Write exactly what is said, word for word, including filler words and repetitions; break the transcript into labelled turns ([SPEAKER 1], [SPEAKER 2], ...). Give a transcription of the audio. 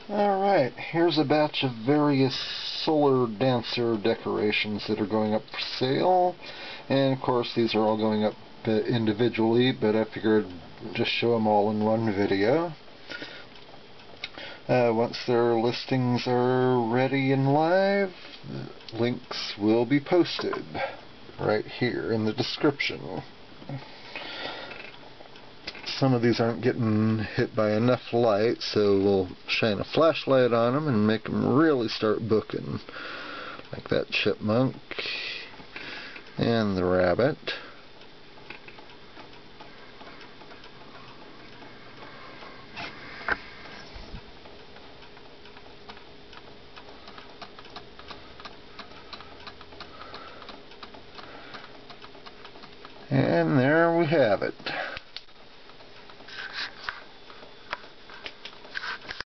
[SPEAKER 1] Alright, here's a batch of various solar dancer decorations that are going up for sale. And of course these are all going up uh, individually, but I figured just show them all in one video. Uh, once their listings are ready and live, links will be posted right here in the description. Some of these aren't getting hit by enough light, so we'll shine a flashlight on them and make them really start booking. Like that chipmunk and the rabbit. And there we have it.